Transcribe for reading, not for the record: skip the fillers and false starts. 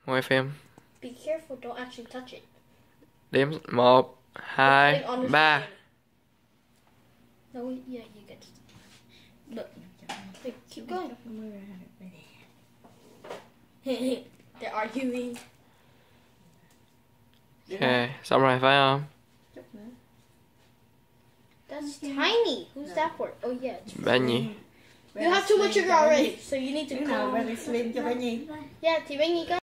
Quay phim. Be careful, don't actually touch it. Đếm 1, 2, 3. No, yeah, you get it. Look. Wait, keep going. They're arguing. Ok, xong rồi phải không? That's tiny. Who's that for? Oh yeah. Bé Nhi. You have too much sugar already, so you need to Cái nào Benny Slim cho bé Nhi. Yeah, thì bé Nhi có